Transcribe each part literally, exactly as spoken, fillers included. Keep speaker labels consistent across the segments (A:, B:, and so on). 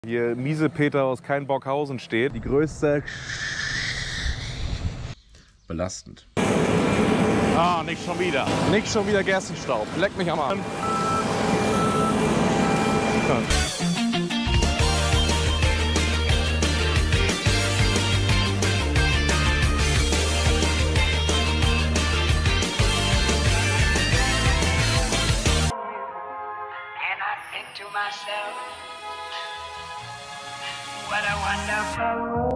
A: Hier Miesepeter aus Keinbockhausen steht. Die größte. Belastend.
B: Ah, nicht schon wieder.
A: Nicht schon wieder Gerstenstaub. Leck mich am Arm.
C: What a wonderful world.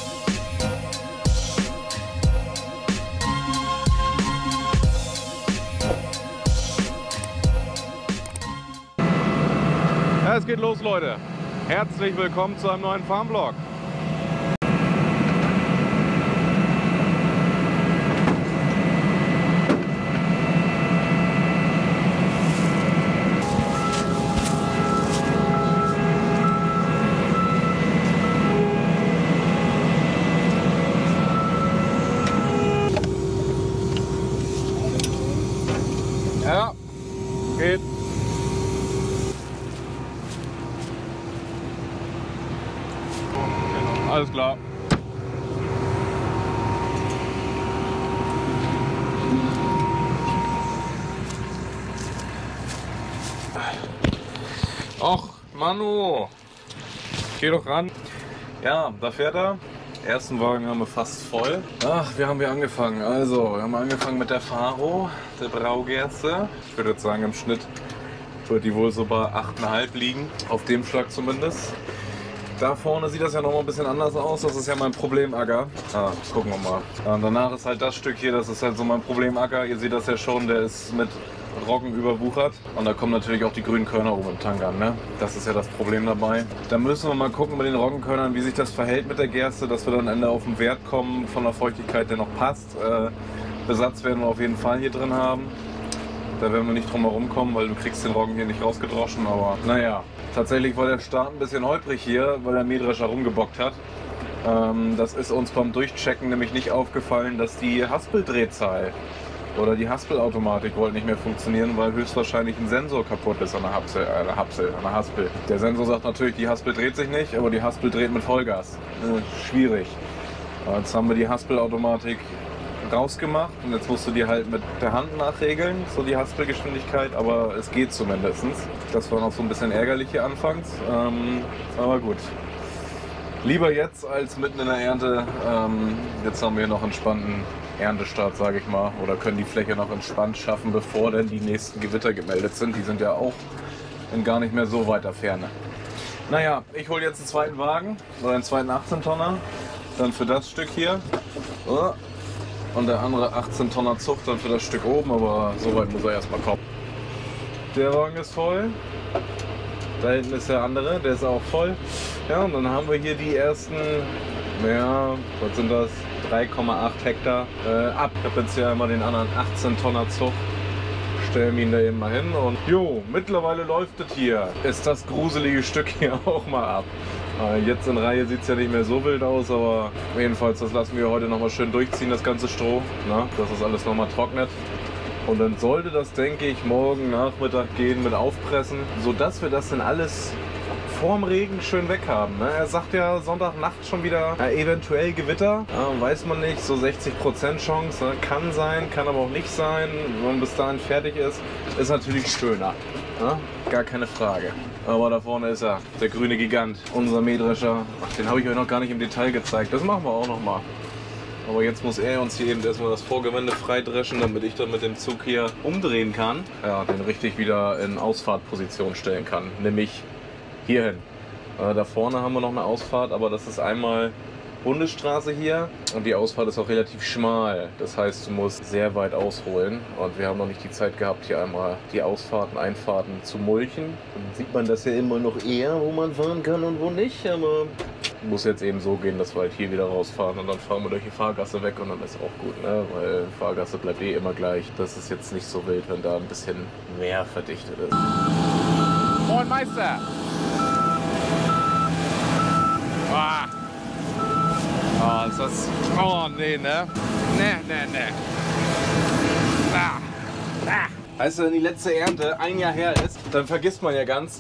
A: Ja, es geht los, Leute. Herzlich willkommen zu einem neuen Farmvlog. Ja, geht. Alles klar. Och, Manu, geh doch ran. Ja, da fährt er. Ersten Wagen haben wir fast voll. Ach, wir haben hier angefangen. Also, wir haben angefangen mit der Faro, der Braugerste. Ich würde jetzt sagen, im Schnitt wird die wohl so bei acht Komma fünf liegen. Auf dem Schlag zumindest. Da vorne sieht das ja noch mal ein bisschen anders aus. Das ist ja mein Problemacker. Ah, gucken wir mal. Ja, und danach ist halt das Stück hier, das ist halt so mein Problemacker. Ihr seht das ja schon, der ist mit Roggen überwuchert. Und da kommen natürlich auch die grünen Körner oben im Tank an. Ne? Das ist ja das Problem dabei. Da müssen wir mal gucken mit den Roggenkörnern, wie sich das verhält mit der Gerste, dass wir dann am Ende auf den Wert kommen von der Feuchtigkeit, der noch passt. Äh, Besatz werden wir auf jeden Fall hier drin haben. Da werden wir nicht drum herum kommen, weil du kriegst den Roggen hier nicht rausgedroschen. Aber naja, tatsächlich war der Start ein bisschen holprig hier, weil der Mähdrescher rumgebockt hat. Ähm, das ist uns beim Durchchecken nämlich nicht aufgefallen, dass die Haspeldrehzahl oder die Haspelautomatik wollte nicht mehr funktionieren, weil höchstwahrscheinlich ein Sensor kaputt ist an der Haspel, äh, an der Haspel, an der Haspel. Der Sensor sagt natürlich, die Haspel dreht sich nicht, aber die Haspel dreht mit Vollgas. Äh, schwierig. Jetzt haben wir die Haspelautomatik rausgemacht und jetzt musst du die halt mit der Hand nachregeln, so die Haspelgeschwindigkeit, aber es geht zumindest. Das war noch so ein bisschen ärgerlich hier anfangs, ähm, aber gut. Lieber jetzt als mitten in der Ernte. Ähm, jetzt haben wir hier noch einen entspannten Erntestart, sage ich mal, oder können die Fläche noch entspannt schaffen, bevor denn die nächsten Gewitter gemeldet sind. Die sind ja auch in gar nicht mehr so weiter Ferne. Naja, ich hole jetzt einen zweiten Wagen oder einen zweiten achtzehn Tonner, dann für das Stück hier. Oh. Und der andere achtzehn Tonner Zucht dann für das Stück oben, aber so weit muss er erstmal kommen. Der Wagen ist voll. Da hinten ist der andere, der ist auch voll. Ja, und dann haben wir hier die ersten, ja, was sind das? drei Komma acht Hektar äh, ab. Ich habe jetzt hier einmal den anderen achtzehn Tonner Zucht. Stellen ihn da eben mal hin und jo, mittlerweile läuft es hier. Ist das gruselige Stück hier auch mal ab. Jetzt in Reihe sieht es ja nicht mehr so wild aus, aber jedenfalls, das lassen wir heute noch mal schön durchziehen, das ganze Stroh, na, dass das alles noch mal trocknet. Und dann sollte das, denke ich, morgen Nachmittag gehen mit Aufpressen, sodass wir das dann alles vorm Regen schön weg haben. Ne? Er sagt ja Sonntagnacht schon wieder ja, eventuell Gewitter, ja, weiß man nicht, so sechzig Prozent Chance, ne? Kann sein, kann aber auch nicht sein, wenn man bis dahin fertig ist, ist natürlich schöner. Ja? Gar keine Frage. Aber da vorne ist er, der grüne Gigant, unser Mähdrescher. Ach, den habe ich euch noch gar nicht im Detail gezeigt. Das machen wir auch noch mal. Aber jetzt muss er uns hier eben erstmal das Vorgewende freidreschen, damit ich dann mit dem Zug hier umdrehen kann. Ja, den richtig wieder in Ausfahrtposition stellen kann. Nämlich hierhin. Äh, da vorne haben wir noch eine Ausfahrt, aber das ist einmal Bundesstraße hier und die Ausfahrt ist auch relativ schmal. Das heißt, du musst sehr weit ausholen und wir haben noch nicht die Zeit gehabt, hier einmal die Ausfahrten, Einfahrten zu mulchen. Dann sieht man das ja immer noch eher, wo man fahren kann und wo nicht, aber muss jetzt eben so gehen, dass wir halt hier wieder rausfahren und dann fahren wir durch die Fahrgasse weg und dann ist auch gut, ne? Weil die Fahrgasse bleibt eh immer gleich. Das ist jetzt nicht so wild, wenn da ein bisschen mehr verdichtet ist.
B: Moin Meister! Ah. Oh, ist das... Oh, nee, ne? Ne, ne, ne. Ah. Ah.
A: Weißt du, wenn die letzte Ernte ein Jahr her ist, dann vergisst man ja ganz,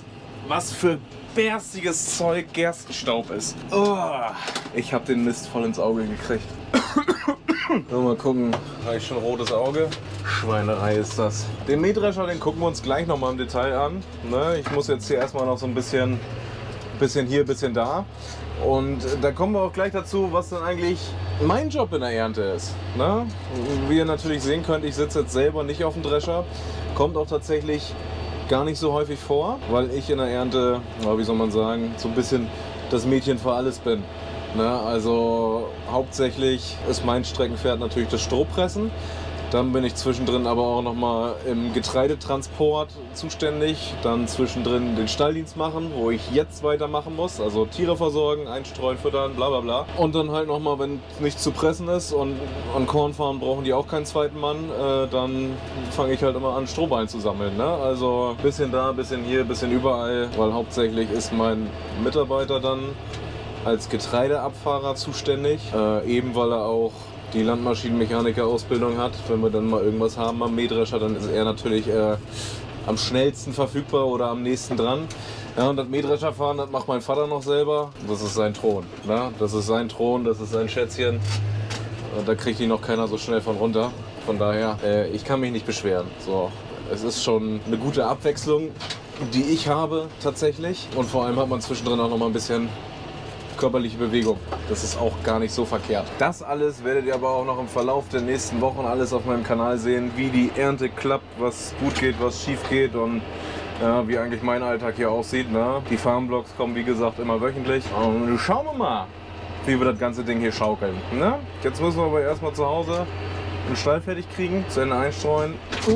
A: was für berstiges Zeug Gerstenstaub ist. Oh, ich habe den Mist voll ins Auge gekriegt. So, mal gucken, habe ich schon rotes Auge? Schweinerei ist das. Den Mähdrescher, den gucken wir uns gleich noch mal im Detail an. Ne? Ich muss jetzt hier erstmal noch so ein bisschen, bisschen hier, bisschen da. Und da kommen wir auch gleich dazu, was dann eigentlich mein Job in der Ernte ist. Ne? Wie ihr natürlich sehen könnt, ich sitze jetzt selber nicht auf dem Drescher. Kommt auch tatsächlich gar nicht so häufig vor, weil ich in der Ernte, wie soll man sagen, so ein bisschen das Mädchen für alles bin. Ne? Also hauptsächlich ist mein Streckenpferd natürlich das Strohpressen. Dann bin ich zwischendrin aber auch noch mal im Getreidetransport zuständig. Dann zwischendrin den Stalldienst machen, wo ich jetzt weitermachen muss. Also Tiere versorgen, einstreuen, füttern, bla bla bla. Und dann halt noch mal, wenn nichts zu pressen ist und an Kornfarmen brauchen die auch keinen zweiten Mann, äh, dann fange ich halt immer an, Strohballen zu sammeln. Ne? Also bisschen da, bisschen hier, bisschen überall. Weil hauptsächlich ist mein Mitarbeiter dann als Getreideabfahrer zuständig. Äh, eben weil er auch die Landmaschinenmechaniker-Ausbildung hat. Wenn wir dann mal irgendwas haben am Mähdrescher, dann ist er natürlich äh, am schnellsten verfügbar oder am nächsten dran. Ja, und das Mähdrescherfahren, das macht mein Vater noch selber. Das ist sein Thron. Ne? Das ist sein Thron, das ist sein Schätzchen. Und da kriegt ihn noch keiner so schnell von runter. Von daher, äh, ich kann mich nicht beschweren. So, es ist schon eine gute Abwechslung, die ich habe tatsächlich. Und vor allem hat man zwischendrin auch noch mal ein bisschen körperliche Bewegung. Das ist auch gar nicht so verkehrt. Das alles werdet ihr aber auch noch im Verlauf der nächsten Wochen alles auf meinem Kanal sehen, wie die Ernte klappt, was gut geht, was schief geht und ja, wie eigentlich mein Alltag hier aussieht. Ne? Die Farmvlogs kommen wie gesagt immer wöchentlich. Und schauen wir mal, wie wir das ganze Ding hier schaukeln. Ne? Jetzt müssen wir aber erstmal zu Hause den Stall fertig kriegen, zu Ende einstreuen.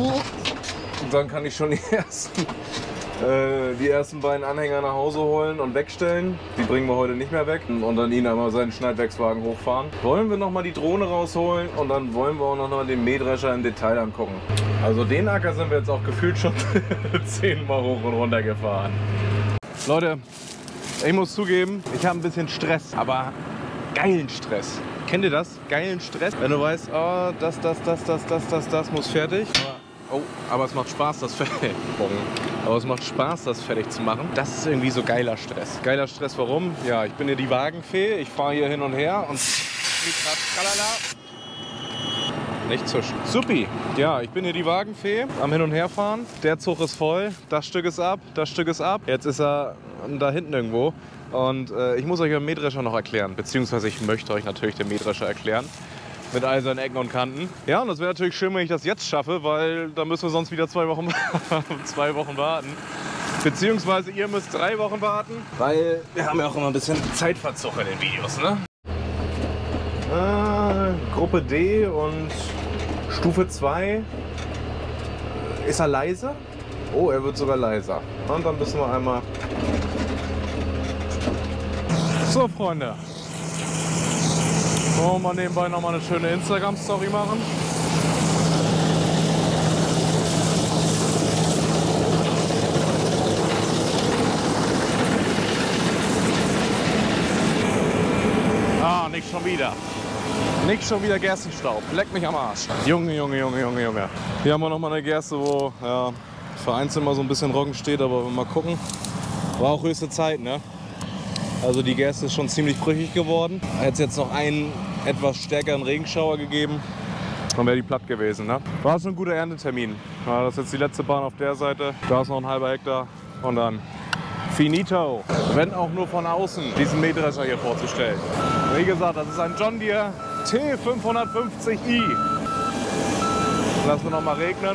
A: Und dann kann ich schon die ersten die ersten beiden Anhänger nach Hause holen und wegstellen. Die bringen wir heute nicht mehr weg. Und dann ihn einmal seinen Schneidwerkswagen hochfahren. Wollen wir noch mal die Drohne rausholen und dann wollen wir auch noch mal den Mähdrescher im Detail angucken. Also den Acker sind wir jetzt auch gefühlt schon zehnmal hoch und runter gefahren. Leute, ich muss zugeben, ich habe ein bisschen Stress, aber geilen Stress. Kennt ihr das? Geilen Stress? Wenn du weißt, oh, das, das, das, das, das, das, das muss fertig. Oh, aber es macht Spaß, das fertig. Aber es macht Spaß, das fertig zu machen. Das ist irgendwie so geiler Stress. Geiler Stress, warum? Ja, ich bin hier die Wagenfee. Ich fahre hier hin und her und nicht zischen. Supi. Ja, ich bin hier die Wagenfee am Hin- und Herfahren. Der Zug ist voll. Das Stück ist ab. Das Stück ist ab. Jetzt ist er da hinten irgendwo. Und äh, ich muss euch den Mähdrescher noch erklären. Beziehungsweise ich möchte euch natürlich den Mähdrescher erklären. Mit all seinen Ecken und Kanten. Ja, und das wäre natürlich schön, wenn ich das jetzt schaffe, weil da müssen wir sonst wieder zwei Wochen, zwei Wochen warten. Beziehungsweise ihr müsst drei Wochen warten, weil wir haben ja auch immer ein bisschen Zeitverzug in den Videos, ne? Äh, Gruppe D und Stufe zwei. Ist er leise? Oh, er wird sogar leiser. Und dann müssen wir einmal... So, Freunde. Wollen wir nebenbei noch mal eine schöne Instagram-Story machen? Ah, nicht schon wieder. Nicht schon wieder Gerstenstaub. Leck mich am Arsch. Junge, Junge, Junge, Junge, Junge. Hier haben wir noch mal eine Gerste, wo ja, vereinzelt mal so ein bisschen Roggen steht, aber mal gucken. War auch höchste Zeit, ne? Also die Gerste ist schon ziemlich brüchig geworden. Hätte es jetzt noch einen etwas stärkeren Regenschauer gegeben, dann wäre die platt gewesen. Ne? War schon ein guter Erntetermin. Ja, das ist jetzt die letzte Bahn auf der Seite. Da ist noch ein halber Hektar und dann finito. Wenn auch nur von außen diesen Mähdrescher hier vorzustellen. Wie gesagt, das ist ein John Deere T fünfhundertfünfzig i. Lassen wir noch mal regnen.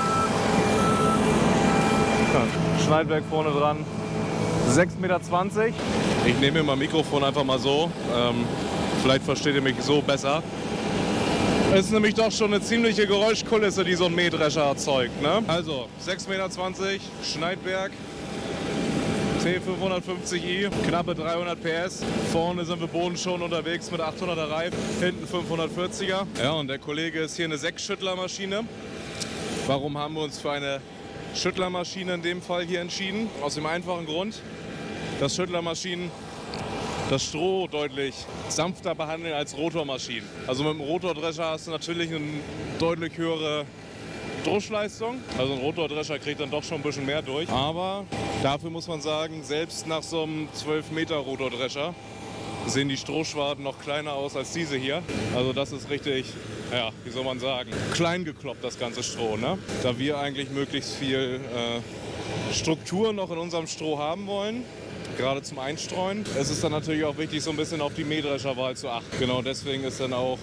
A: Schneidwerk vorne dran. sechs Meter zwanzig. Ich nehme mir mein Mikrofon einfach mal so. Ähm, vielleicht versteht ihr mich so besser. Es ist nämlich doch schon eine ziemliche Geräuschkulisse, die so ein Mähdrescher erzeugt. Ne? Also sechs Meter zwanzig, Schneidwerk, T fünfhundertfünfzig i, knappe dreihundert P S. Vorne sind wir bodenschonend unterwegs mit achthunderter Reifen, hinten fünfhundertvierziger. Ja, und der Kollege ist hier eine Sechsschüttlermaschine. Warum haben wir uns für eine Schüttlermaschine in dem Fall hier entschieden? Aus dem einfachen Grund, dass Schüttlermaschinen das Stroh deutlich sanfter behandeln als Rotormaschinen. Also mit dem Rotordrescher hast du natürlich eine deutlich höhere Druschleistung. Also ein Rotordrescher kriegt dann doch schon ein bisschen mehr durch. Aber Dafür muss man sagen, selbst nach so einem zwölf Meter Rotordrescher sehen die Strohschwaden noch kleiner aus als diese hier. Also das ist richtig, ja, wie soll man sagen, klein gekloppt, das ganze Stroh, ne? Da wir eigentlich möglichst viel äh, Struktur noch in unserem Stroh haben wollen, gerade zum Einstreuen, es ist dann natürlich auch wichtig, so ein bisschen auf die Mähdrescherwahl zu achten. Genau deswegen ist dann auch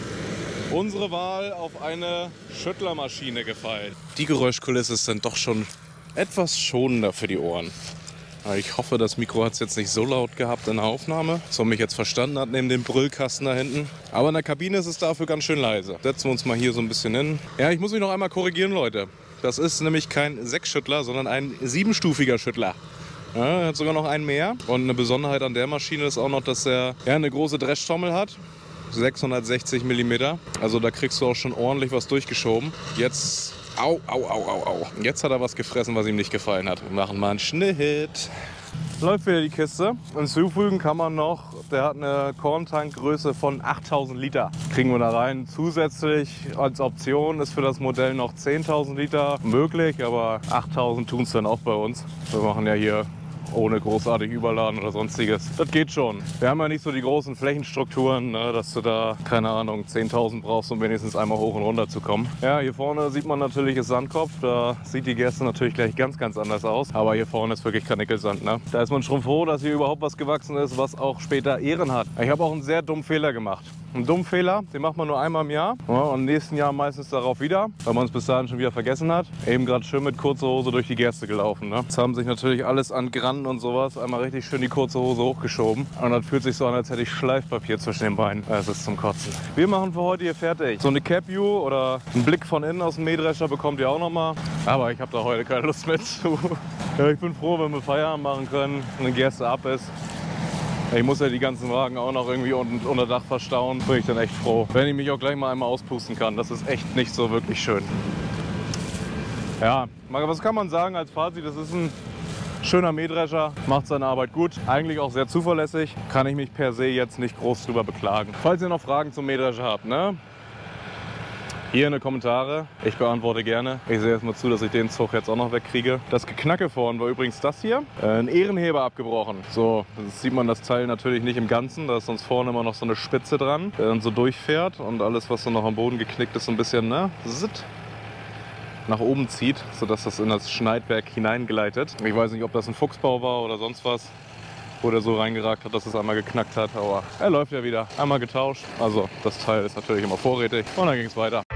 A: unsere Wahl auf eine Schüttlermaschine gefallen. Die Geräuschkulisse ist dann doch schon etwas schonender für die Ohren. Ich hoffe, das Mikro hat es jetzt nicht so laut gehabt in der Aufnahme, dass man mich jetzt verstanden hat neben dem Brüllkasten da hinten. Aber in der Kabine ist es dafür ganz schön leise. Setzen wir uns mal hier so ein bisschen hin. Ja, ich muss mich noch einmal korrigieren, Leute. Das ist nämlich kein Sechsschüttler, sondern ein siebenstufiger Schüttler. Ja, er hat sogar noch einen mehr. Und eine Besonderheit an der Maschine ist auch noch, dass er ja, eine große Dreschtrommel hat. sechshundertsechzig Millimeter. Also da kriegst du auch schon ordentlich was durchgeschoben. Jetzt... Au, au, au, au, au. Jetzt hat er was gefressen, was ihm nicht gefallen hat. Wir machen mal einen Schnitt. Läuft wieder die Kiste. Hinzufügen kann man noch, der hat eine Korntankgröße von achttausend Liter. Kriegen wir da rein. Zusätzlich als Option ist für das Modell noch zehntausend Liter möglich, aber achttausend tun es dann auch bei uns. Wir machen ja hier ohne großartig Überladen oder sonstiges. Das geht schon. Wir haben ja nicht so die großen Flächenstrukturen, ne, dass du da, keine Ahnung, zehntausend brauchst, um wenigstens einmal hoch und runter zu kommen. Ja, hier vorne sieht man natürlich das Sandkopf. Da sieht die Gerste natürlich gleich ganz, ganz anders aus. Aber hier vorne ist wirklich Karnickelsand. Ne? Da ist man schon froh, dass hier überhaupt was gewachsen ist, was auch später Ehren hat. Ich habe auch einen sehr dummen Fehler gemacht. Einen dummen Fehler, den macht man nur einmal im Jahr. Ja, und im nächsten Jahr meistens darauf wieder, weil man es bis dahin schon wieder vergessen hat. Eben gerade schön mit kurzer Hose durch die Gerste gelaufen. Ne? Jetzt haben sich natürlich alles an Grannen und sowas einmal richtig schön die kurze Hose hochgeschoben. Und das fühlt sich so an, als hätte ich Schleifpapier zwischen den Beinen. Das ist zum Kotzen. Wir machen für heute hier fertig. So eine Cap View oder einen Blick von innen aus dem Mähdrescher bekommt ihr auch noch mal. Aber ich habe da heute keine Lust mit zu. Ja, ich bin froh, wenn wir Feierabend machen können und eine Gerste ab ist. Ich muss ja die ganzen Wagen auch noch irgendwie unter Dach verstauen. Bin ich dann echt froh, wenn ich mich auch gleich mal einmal auspusten kann. Das ist echt nicht so wirklich schön. Ja, was kann man sagen als Fazit? Das ist ein schöner Mähdrescher, macht seine Arbeit gut. Eigentlich auch sehr zuverlässig. Kann ich mich per se jetzt nicht groß drüber beklagen. Falls ihr noch Fragen zum Mähdrescher habt, ne? Hier in die Kommentare. Ich beantworte gerne. Ich sehe erstmal zu, dass ich den Zug jetzt auch noch wegkriege. Das Geknacke vorne war übrigens das hier. Ein Ehrenheber abgebrochen. So, jetzt sieht man das Teil natürlich nicht im Ganzen. Da ist sonst vorne immer noch so eine Spitze dran, der dann so durchfährt. Und alles, was so noch am Boden geknickt ist, so ein bisschen, ne, zitt, nach oben zieht, sodass das in das Schneidwerk hineingleitet. Ich weiß nicht, ob das ein Fuchsbau war oder sonst was, wo der so reingeragt hat, dass es einmal geknackt hat. Aber er läuft ja wieder. Einmal getauscht. Also das Teil ist natürlich immer vorrätig. Und dann ging es weiter.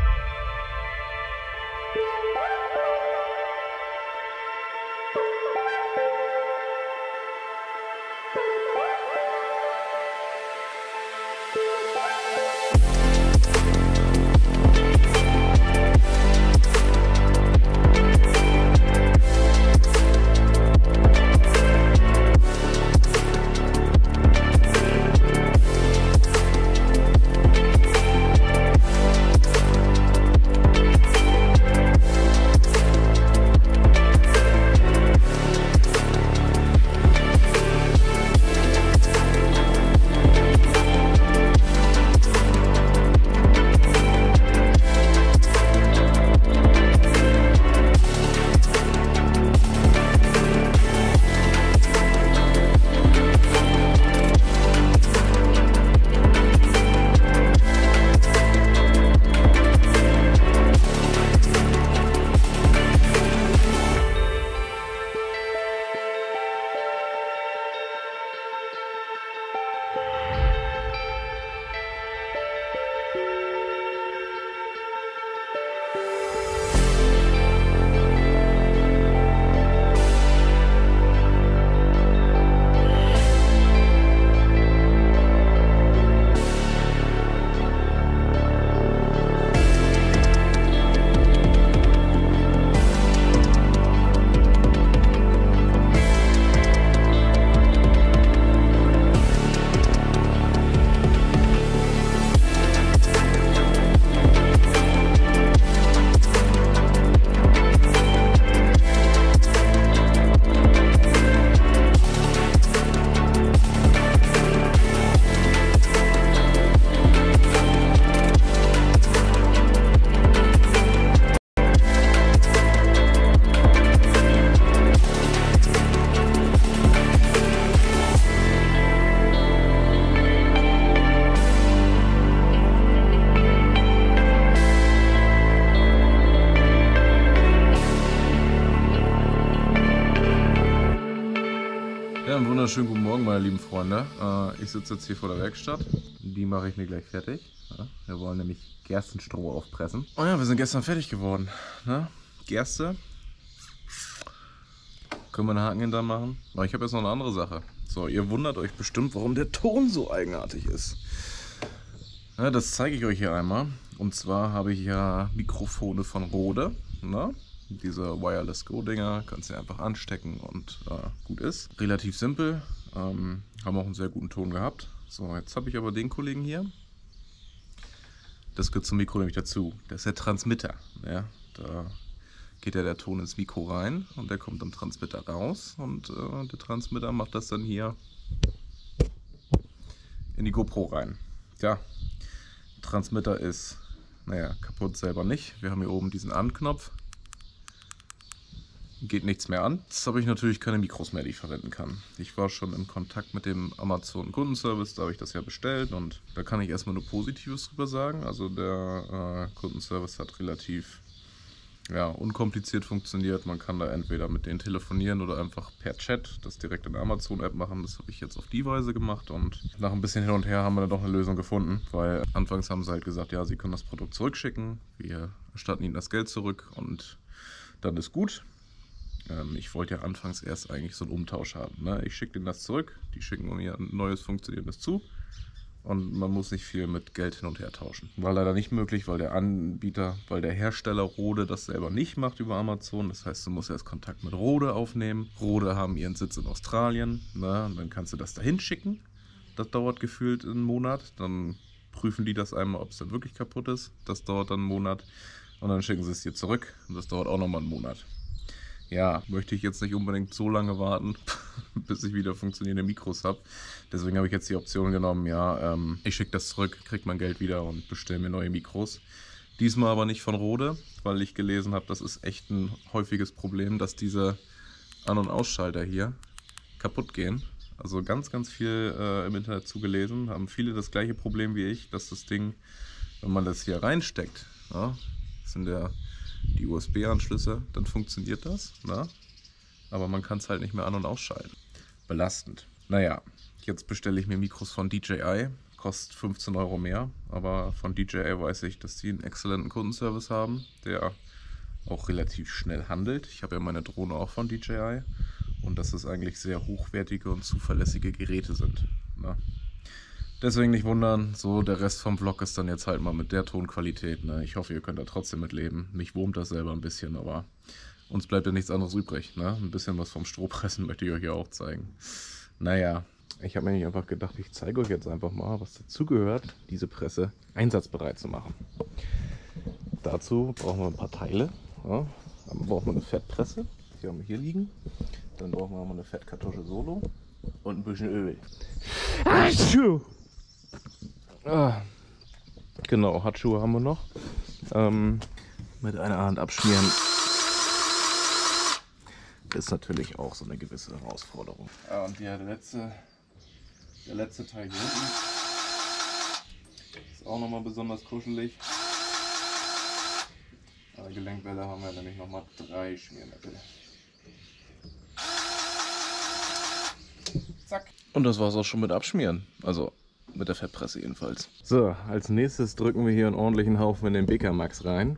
A: wunderschönen guten Morgen, meine lieben Freunde. Äh, ich sitze jetzt hier vor der Werkstatt. Die mache ich mir gleich fertig. Ja, wir wollen nämlich Gerstenstroh aufpressen. Oh ja, wir sind gestern fertig geworden. Ne? Gerste. Können wir einen Haken hinter machen. Aber ich habe jetzt noch eine andere Sache. So, ihr wundert euch bestimmt, warum der Ton so eigenartig ist. Ja, das zeige ich euch hier einmal. Und zwar habe ich ja Mikrofone von Rode. Ne? Diese Wireless Go Dinger, kannst du einfach anstecken und äh, gut ist. Relativ simpel, ähm, haben auch einen sehr guten Ton gehabt. So, jetzt habe ich aber den Kollegen hier. Das gehört zum Mikro nämlich dazu. Das ist der Transmitter. Ja? Da geht ja der Ton ins Mikro rein und der kommt am Transmitter raus. Und äh, der Transmitter macht das dann hier in die GoPro rein. Ja, der Transmitter ist, naja, kaputt selber nicht. Wir haben hier oben diesen An-Knopf. Geht nichts mehr an. Jetzt habe ich natürlich keine Mikros mehr, die ich verwenden kann. Ich war schon in Kontakt mit dem Amazon Kundenservice, da habe ich das ja bestellt und da kann ich erstmal nur Positives drüber sagen. Also der äh, Kundenservice hat relativ ja, unkompliziert funktioniert. Man kann da entweder mit denen telefonieren oder einfach per Chat das direkt in der Amazon-App machen. Das habe ich jetzt auf die Weise gemacht und nach ein bisschen hin und her haben wir dann doch eine Lösung gefunden, weil anfangs haben sie halt gesagt, ja, sie können das Produkt zurückschicken, wir erstatten ihnen das Geld zurück und dann ist gut. Ich wollte ja anfangs erst eigentlich so einen Umtausch haben. Ne? Ich schicke denen das zurück, die schicken mir ein neues funktionierendes zu und man muss nicht viel mit Geld hin und her tauschen. War leider nicht möglich, weil der Anbieter, weil der Hersteller Rode das selber nicht macht über Amazon. Das heißt, du musst erst Kontakt mit Rode aufnehmen. Rode haben ihren Sitz in Australien. Ne? Und dann kannst du das dahin schicken. Das dauert gefühlt einen Monat. Dann prüfen die das einmal, ob es dann wirklich kaputt ist. Das dauert dann einen Monat. Und dann schicken sie es dir zurück. Und das dauert auch nochmal einen Monat. Ja, möchte ich jetzt nicht unbedingt so lange warten, bis ich wieder funktionierende Mikros habe. Deswegen habe ich jetzt die Option genommen, ja, ähm, ich schicke das zurück, kriege mein Geld wieder und bestelle mir neue Mikros. Diesmal aber nicht von Rode, weil ich gelesen habe, das ist echt ein häufiges Problem, dass diese An- und Ausschalter hier kaputt gehen. Also ganz, ganz viel äh, im Internet zugelesen, haben viele das gleiche Problem wie ich, dass das Ding, wenn man das hier reinsteckt, ja, das sind ja die U S B-Anschlüsse, dann funktioniert das, ne? Aber man kann es halt nicht mehr an- und ausschalten. Belastend. Naja, jetzt bestelle ich mir Mikros von D J I, kostet fünfzehn Euro mehr, aber von D J I weiß ich, dass die einen exzellenten Kundenservice haben, der auch relativ schnell handelt. Ich habe ja meine Drohne auch von D J I und dass es eigentlich sehr hochwertige und zuverlässige Geräte sind, ne? Deswegen nicht wundern, so der Rest vom Vlog ist dann jetzt halt mal mit der Tonqualität. Ne? Ich hoffe, ihr könnt da trotzdem mit leben. Mich wurmt das selber ein bisschen, aber uns bleibt ja nichts anderes übrig. Ne? Ein bisschen was vom Strohpressen möchte ich euch ja auch zeigen. Naja, ich habe mir nicht einfach gedacht, ich zeige euch jetzt einfach mal, was dazugehört, diese Presse einsatzbereit zu machen. Dazu brauchen wir ein paar Teile. Ja? Dann brauchen wir eine Fettpresse, die haben wir hier liegen. Dann brauchen wir mal eine Fettkartusche Solo und ein bisschen Öl. Achtung! Ah, genau, Handschuhe haben wir noch. Ähm, mit einer Hand abschmieren ist natürlich auch so eine gewisse Herausforderung. Ja, und der letzte, der letzte Teil hier unten ist auch nochmal besonders kuschelig. An der Gelenkwelle haben wir nämlich nochmal drei Schmiermittel. Zack. Und das war es auch schon mit Abschmieren. Also mit der Fettpresse jedenfalls. So, als nächstes drücken wir hier einen ordentlichen Haufen in den B K Max rein.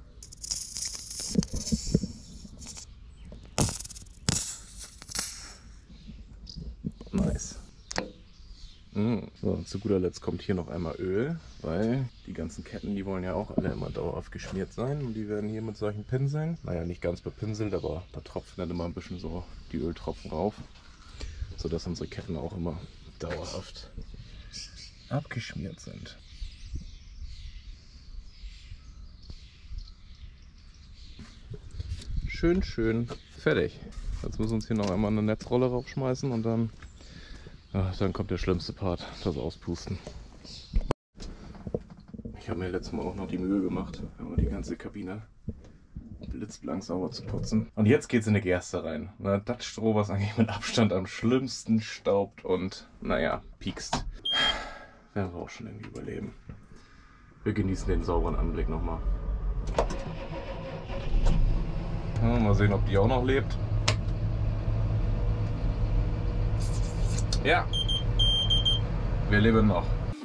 A: Nice. Mm. So, und zu guter Letzt kommt hier noch einmal Öl, weil die ganzen Ketten, die wollen ja auch alle immer dauerhaft geschmiert sein. Und die werden hier mit solchen Pinseln, naja, nicht ganz bepinselt, aber da tropfen dann immer ein bisschen so die Öltropfen rauf, sodass unsere Ketten auch immer dauerhaft abgeschmiert sind. Schön, schön fertig. Jetzt müssen wir uns hier noch einmal eine Netzrolle raufschmeißen und dann, ja, dann kommt der schlimmste Part, das Auspusten. Ich habe mir letztes Mal auch noch die Mühe gemacht, die ganze Kabine blitzblank sauber zu putzen. Und jetzt geht's in eine Gerste rein. Das Stroh, was eigentlich mit Abstand am schlimmsten staubt und, naja, piekst. Werden wir auch schon irgendwie überleben. Wir genießen den sauberen Anblick nochmal. Ja, mal sehen, ob die auch noch lebt. Ja, wir leben noch.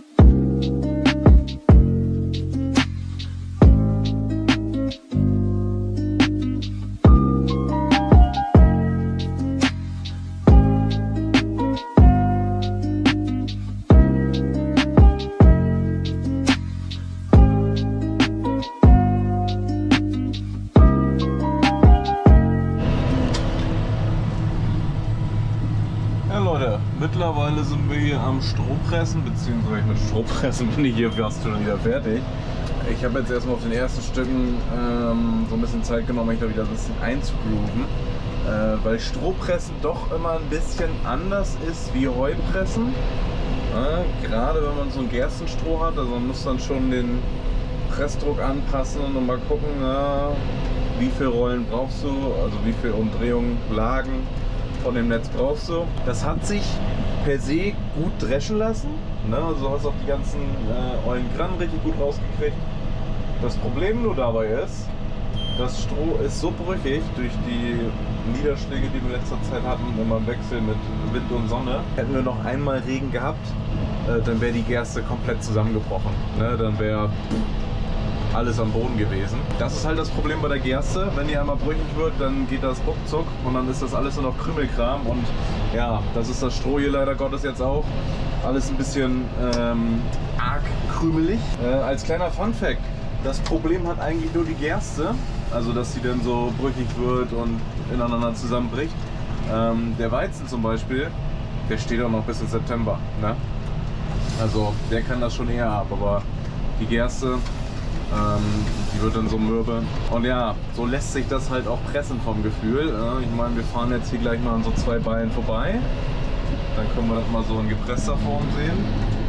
A: Mittlerweile sind wir hier am Strohpressen, beziehungsweise mit Strohpressen bin ich hier fast schon wieder fertig. Ich habe jetzt erstmal auf den ersten Stücken ähm, so ein bisschen Zeit genommen, mich da wieder ein bisschen einzugrooven, äh, weil Strohpressen doch immer ein bisschen anders ist wie Heupressen. Äh, gerade wenn man so ein Gerstenstroh hat, also man muss dann schon den Pressdruck anpassen und mal gucken, äh, wie viele Rollen brauchst du, also wie viele Umdrehungen, Lagen von dem Netz brauchst du. Das hat sich per se gut dreschen lassen. Ne? Also hast auch die ganzen äh, ollen Grannen richtig gut rausgekriegt. Das Problem nur dabei ist, das Stroh ist so brüchig durch die Niederschläge, die wir in letzter Zeit hatten, immer im Wechsel mit Wind und Sonne. Hätten wir noch einmal Regen gehabt, äh, dann wäre die Gerste komplett zusammengebrochen. Ne? Dann wäre alles am Boden gewesen. Das ist halt das Problem bei der Gerste. Wenn die einmal brüchig wird, dann geht das ruckzuck und dann ist das alles nur noch Krümelkram. Und ja, das ist das Stroh hier leider Gottes jetzt auch. Alles ein bisschen ähm, arg krümelig. Äh, als kleiner Funfact, das Problem hat eigentlich nur die Gerste. Also dass sie dann so brüchig wird und ineinander zusammenbricht. Ähm, der Weizen zum Beispiel, der steht auch noch bis in September. Ne? Also der kann das schon eher ab, aber die Gerste, Ähm, die wird dann so mürbe. Und ja, so lässt sich das halt auch pressen vom Gefühl. Äh, ich meine, wir fahren jetzt hier gleich mal an so zwei Ballen vorbei. Dann können wir das mal so in gepresster Form sehen.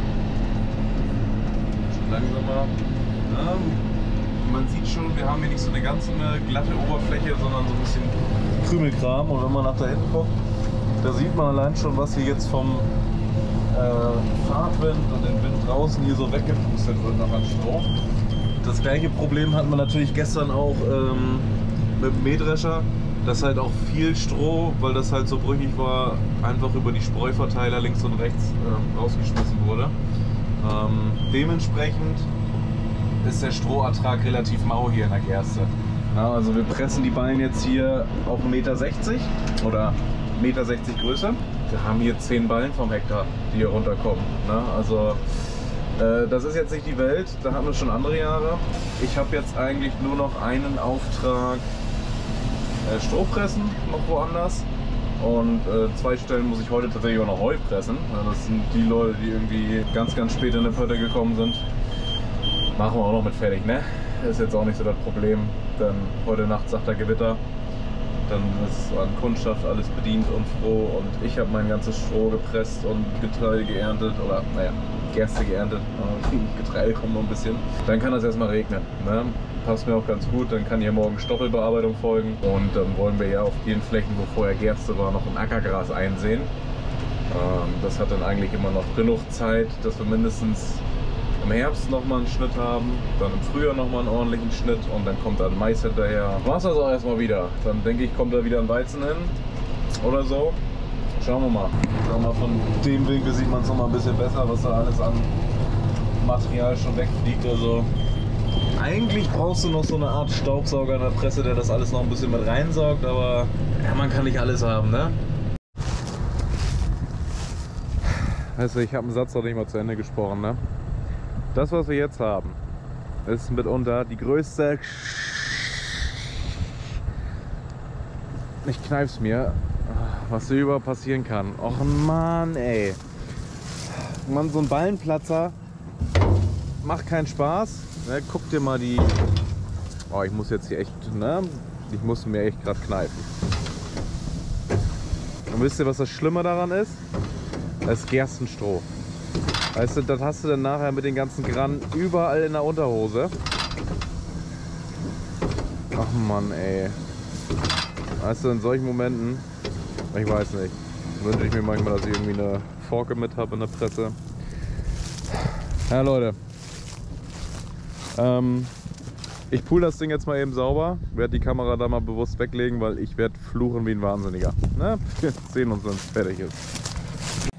A: Schon langsamer. Ja, man sieht schon, wir haben hier nicht so eine ganz eine glatte Oberfläche, sondern so ein bisschen Krümelkram. Und wenn man nach da hinten guckt, da sieht man allein schon, was hier jetzt vom äh, Fahrtwind und den Wind draußen hier so weggepustet wird nach dem Stroh. Das gleiche Problem hatten wir natürlich gestern auch ähm, mit dem Mähdrescher, dass halt auch viel Stroh, weil das halt so brüchig war, einfach über die Spreuverteiler links und rechts äh, rausgeschmissen wurde. Ähm, dementsprechend ist der Strohertrag relativ mau hier in der Gerste. Ja, also wir pressen die Ballen jetzt hier auf eins Komma sechzig Meter oder eins Komma sechzig Meter Größe. Wir haben hier zehn Ballen vom Hektar, die hier runterkommen. Ne? Also das ist jetzt nicht die Welt, da hatten wir schon andere Jahre. Ich habe jetzt eigentlich nur noch einen Auftrag äh, Strohpressen noch woanders. Und äh, zwei Stellen muss ich heute tatsächlich auch noch Heu pressen. Das sind die Leute, die irgendwie ganz, ganz spät in die Pötte gekommen sind. Machen wir auch noch mit fertig, ne? Ist jetzt auch nicht so das Problem. Denn heute Nacht sagt er Gewitter. Dann ist an Kundschaft alles bedient und froh. Und ich habe mein ganzes Stroh gepresst und Getreide geerntet. Oder naja, Gerste geerntet. Getreide kommt noch ein bisschen. Dann kann das erstmal regnen. Ne? Passt mir auch ganz gut. Dann kann hier morgen Stoppelbearbeitung folgen. Und dann wollen wir ja auf den Flächen, wo vorher Gerste war, noch ein Ackergras einsehen. Ähm, das hat dann eigentlich immer noch genug Zeit, dass wir mindestens im Herbst nochmal einen Schnitt haben, dann im Frühjahr nochmal einen ordentlichen Schnitt und dann kommt dann Mais hinterher. War es das auch erstmal wieder. Dann denke ich, kommt da wieder ein Weizen hin oder so. Schauen wir mal. Schauen wir mal, von dem Winkel sieht man es nochmal ein bisschen besser, was da alles an Material schon wegfliegt. Also eigentlich brauchst du noch so eine Art Staubsauger in der Presse, der das alles noch ein bisschen mit reinsaugt, aber ja, man kann nicht alles haben, ne? Also ich habe einen Satz noch nicht mal zu Ende gesprochen, ne? Das, was wir jetzt haben, ist mitunter die größte, ich kneif's mir, was hier überhaupt passieren kann. Och Mann, ey. Mann, so ein Ballenplatzer macht keinen Spaß. Ne, guck dir mal die, oh, ich muss jetzt hier echt, ne, ich muss mir echt gerade kneifen. Und wisst ihr, was das Schlimme daran ist? Das ist Gerstenstroh. Weißt du, das hast du dann nachher mit den ganzen Grannen überall in der Unterhose. Ach Mann, ey. Weißt du, in solchen Momenten, ich weiß nicht, wünsche ich mir manchmal, dass ich irgendwie eine Forke mit habe in der Presse. Ja, Leute. Ähm, ich pool das Ding jetzt mal eben sauber, werde die Kamera da mal bewusst weglegen, weil ich werde fluchen wie ein Wahnsinniger. Ne? Wir sehen uns, wenn es fertig ist.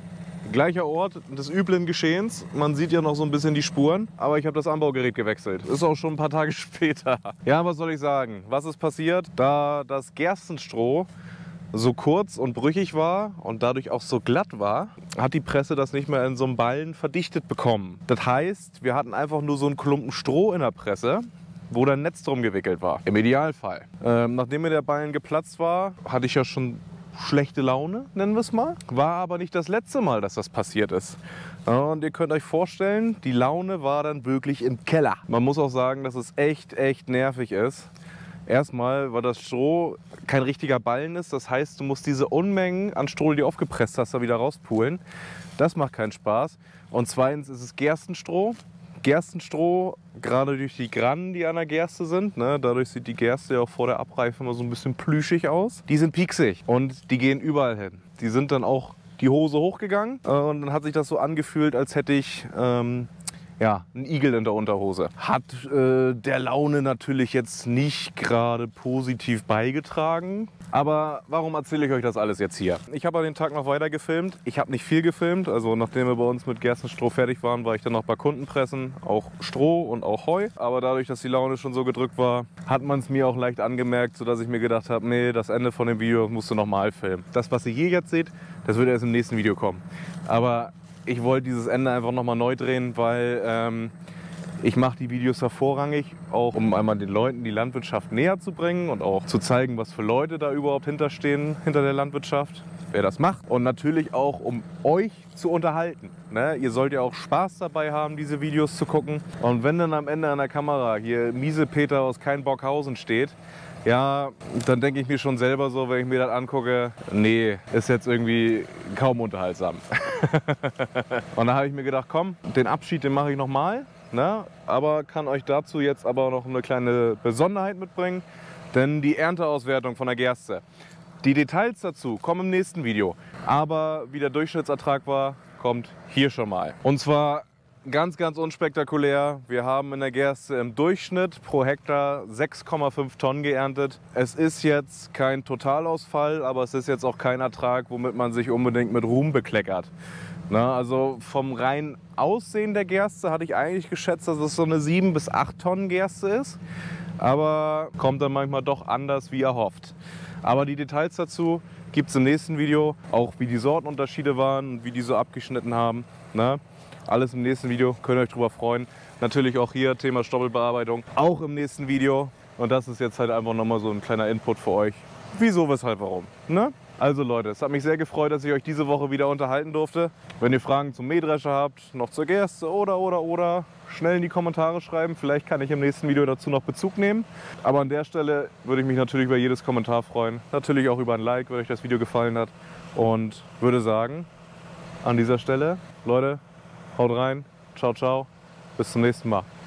A: Gleicher Ort des üblen Geschehens. Man sieht ja noch so ein bisschen die Spuren, aber ich habe das Anbaugerät gewechselt. Ist auch schon ein paar Tage später. Ja, was soll ich sagen? Was ist passiert? Da das Gerstenstroh so kurz und brüchig war und dadurch auch so glatt war, hat die Presse das nicht mehr in so einem Ballen verdichtet bekommen. Das heißt, wir hatten einfach nur so einen Klumpen Stroh in der Presse, wo dann Netz drum gewickelt war. Im Idealfall. Ähm, nachdem mir der Ballen geplatzt war, hatte ich ja schon schlechte Laune, nennen wir es mal. War aber nicht das letzte Mal, dass das passiert ist. Und ihr könnt euch vorstellen, die Laune war dann wirklich im Keller. Man muss auch sagen, dass es echt, echt nervig ist. Erstmal, weil das Stroh kein richtiger Ballen ist. Das heißt, du musst diese Unmengen an Stroh, die du aufgepresst hast, da wieder rauspulen. Das macht keinen Spaß. Und zweitens ist es Gerstenstroh. Gerstenstroh, gerade durch die Grannen, die an der Gerste sind, ne, dadurch sieht die Gerste ja auch vor der Abreife immer so ein bisschen plüschig aus. Die sind pieksig und die gehen überall hin. Die sind dann auch die Hose hochgegangen äh, und dann hat sich das so angefühlt, als hätte ich ähm, ja, einen Igel in der Unterhose. Hat äh, der Laune natürlich jetzt nicht gerade positiv beigetragen. Aber warum erzähle ich euch das alles jetzt hier? Ich habe an den Tag noch weiter gefilmt. Ich habe nicht viel gefilmt. Also nachdem wir bei uns mit Gerstenstroh fertig waren, war ich dann noch bei Kunden pressen. Auch Stroh und auch Heu. Aber dadurch, dass die Laune schon so gedrückt war, hat man es mir auch leicht angemerkt, sodass ich mir gedacht habe, nee, das Ende von dem Video musst du nochmal filmen. Das, was ihr hier jetzt seht, das wird erst im nächsten Video kommen. Aber ich wollte dieses Ende einfach nochmal neu drehen, weil ähm, ich mache die Videos da vorrangig, auch um einmal den Leuten die Landwirtschaft näher zu bringen und auch zu zeigen, was für Leute da überhaupt hinterstehen, hinter der Landwirtschaft, wer das macht. Und natürlich auch, um euch zu unterhalten. Ne? Ihr sollt ja auch Spaß dabei haben, diese Videos zu gucken. Und wenn dann am Ende an der Kamera hier Miese Peter aus Kainbockhausen steht, ja, dann denke ich mir schon selber so, wenn ich mir das angucke, nee, ist jetzt irgendwie kaum unterhaltsam. Und da habe ich mir gedacht, komm, den Abschied, den mache ich nochmal, ne? Aber kann euch dazu jetzt aber noch eine kleine Besonderheit mitbringen, denn die Ernteauswertung von der Gerste. Die Details dazu kommen im nächsten Video, aber wie der Durchschnittsertrag war, kommt hier schon mal. Und zwar ganz, ganz unspektakulär. Wir haben in der Gerste im Durchschnitt pro Hektar sechs Komma fünf Tonnen geerntet. Es ist jetzt kein Totalausfall, aber es ist jetzt auch kein Ertrag, womit man sich unbedingt mit Ruhm bekleckert. Na, also vom reinen Aussehen der Gerste hatte ich eigentlich geschätzt, dass es so eine sieben bis acht Tonnen Gerste ist. Aber kommt dann manchmal doch anders, wie erhofft. Aber die Details dazu gibt es im nächsten Video. Auch wie die Sortenunterschiede waren und wie die so abgeschnitten haben. Na? Alles im nächsten Video, könnt ihr euch drüber freuen. Natürlich auch hier Thema Stoppelbearbeitung, auch im nächsten Video. Und das ist jetzt halt einfach nochmal so ein kleiner Input für euch. Wieso, weshalb, warum. Ne? Also Leute, es hat mich sehr gefreut, dass ich euch diese Woche wieder unterhalten durfte. Wenn ihr Fragen zum Mähdrescher habt, noch zur Gerste oder, oder, oder, schnell in die Kommentare schreiben. Vielleicht kann ich im nächsten Video dazu noch Bezug nehmen. Aber an der Stelle würde ich mich natürlich über jedes Kommentar freuen. Natürlich auch über ein Like, wenn euch das Video gefallen hat. Und würde sagen, an dieser Stelle, Leute, haut rein, ciao, ciao, bis zum nächsten Mal.